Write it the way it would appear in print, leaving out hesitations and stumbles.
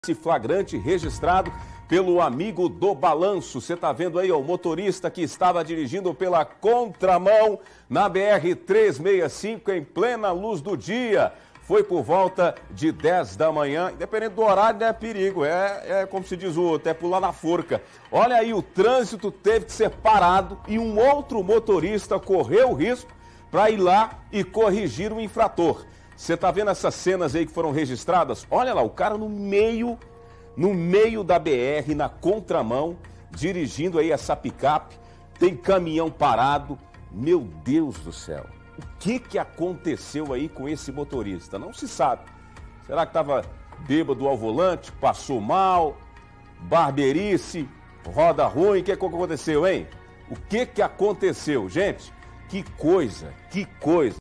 Esse flagrante registrado pelo amigo do balanço. Você está vendo aí, ó, o motorista que estava dirigindo pela contramão na BR-365 em plena luz do dia. Foi por volta de 10 da manhã, independente do horário, não é perigo, é como se diz o outro, é pular na forca. Olha aí, o trânsito teve que ser parado e um outro motorista correu o risco para ir lá e corrigir o infrator. Você tá vendo essas cenas aí que foram registradas? Olha lá, o cara no meio da BR, na contramão, dirigindo aí essa picape, tem caminhão parado. Meu Deus do céu, o que aconteceu aí com esse motorista? Não se sabe. Será que estava bêbado ao volante, passou mal, barbeirice, roda ruim? O que aconteceu, hein? O que aconteceu, gente? Que coisa, que coisa.